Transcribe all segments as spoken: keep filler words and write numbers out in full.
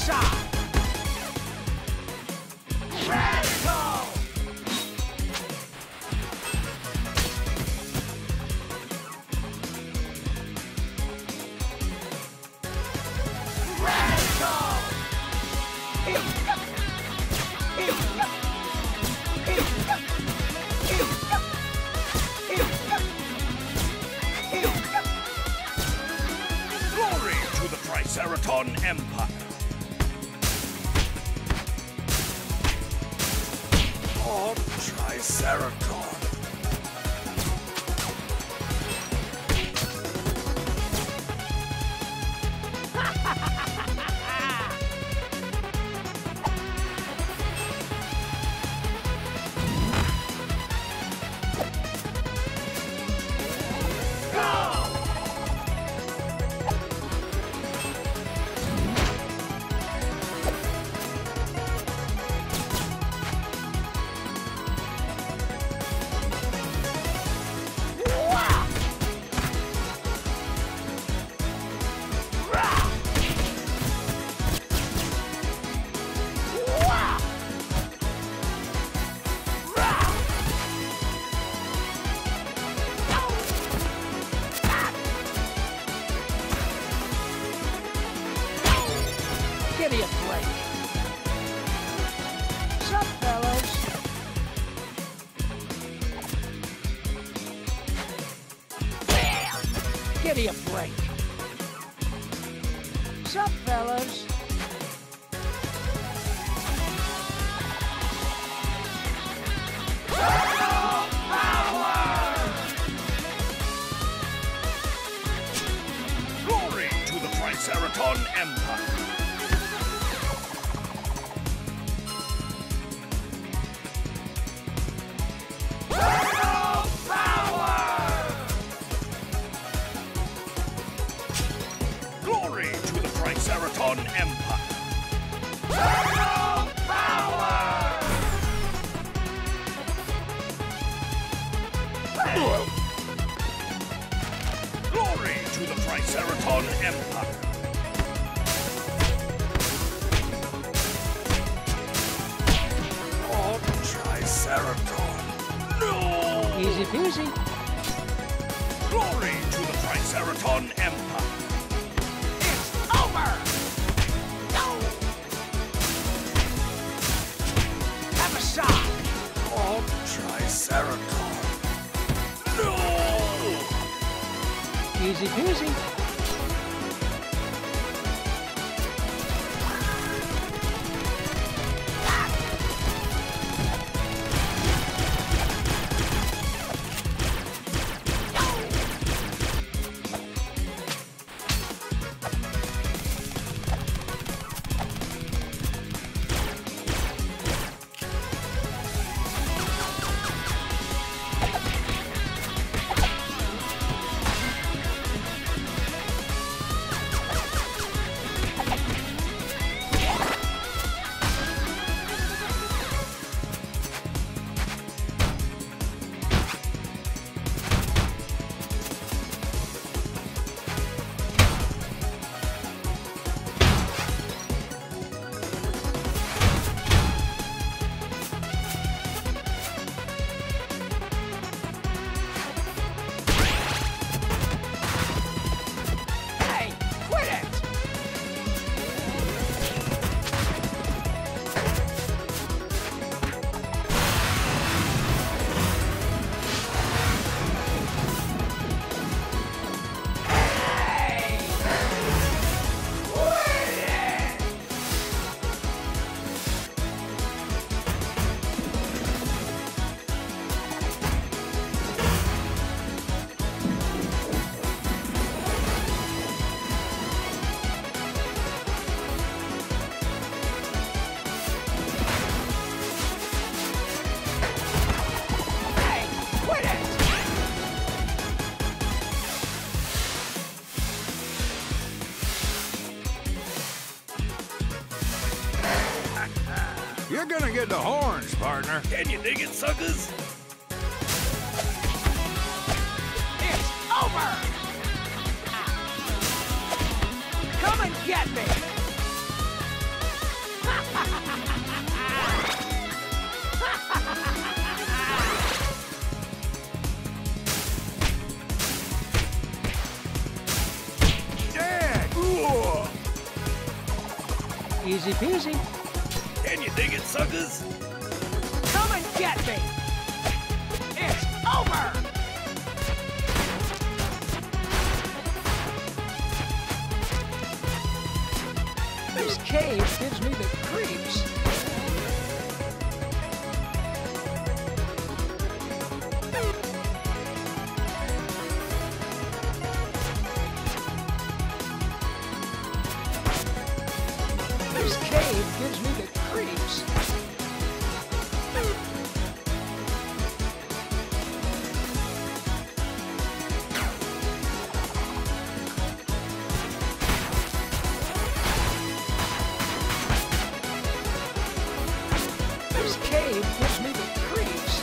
shot! Radical! Glory to the Triceraton Empire. Oh, Triceraton. Give me a break. Sup, fellas? Give me a break. Sup, fellas? Glory to the Triceraton Empire. Glory to the Triceraton Empire. Turtle power! Glory to the Triceraton Empire. Oh, Triceraton. No! Easy peasy. Glory to the Triceraton Empire. It's over! No! Have a shot! Oh, Triceraton. No! Easy peasy. Hey, quit it! Hey! Quit it! Hey, quit it! You're gonna get the horns, partner. Can you dig it, suckers? It's over! Come and get me! Easy peasy. Can you dig it, suckers? Come and get me! It's over! This cave gives me the creeps. This cave gives me the creeps. This cave gives me the creeps.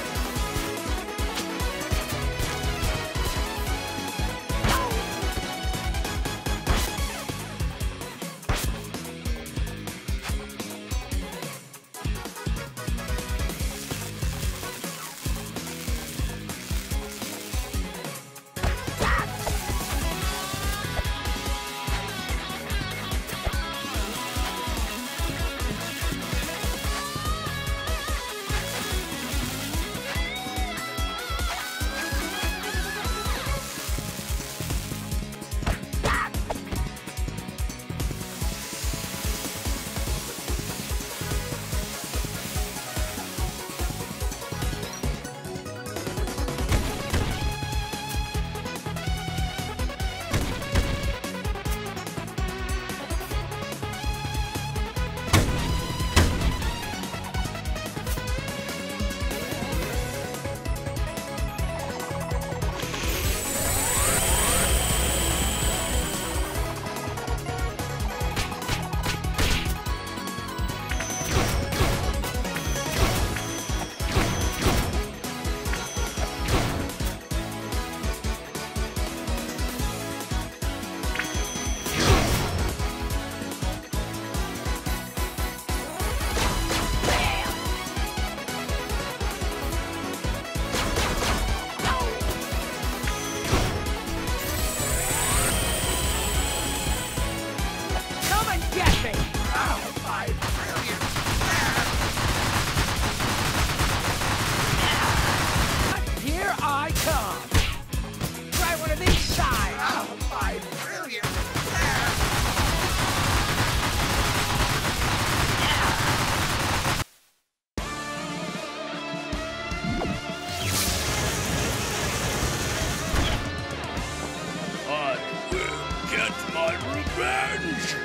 Come and get me! Oh, my brilliant! Here I come! Try one of these sides! Oh, my brilliant! I will get my revenge!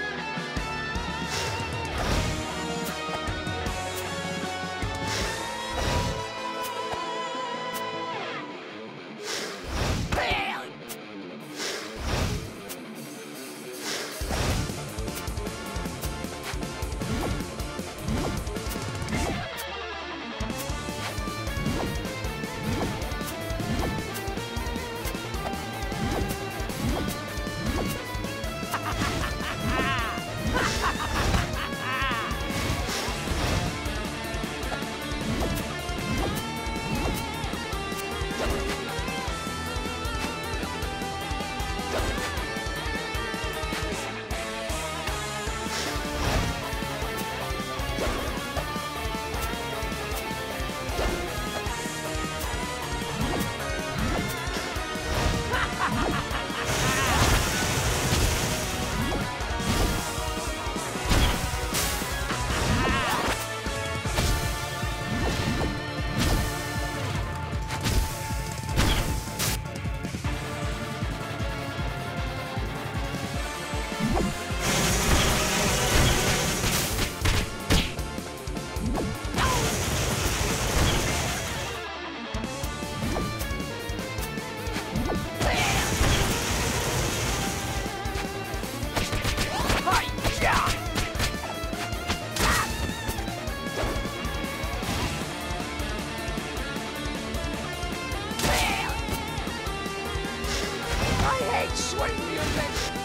I hate swing music!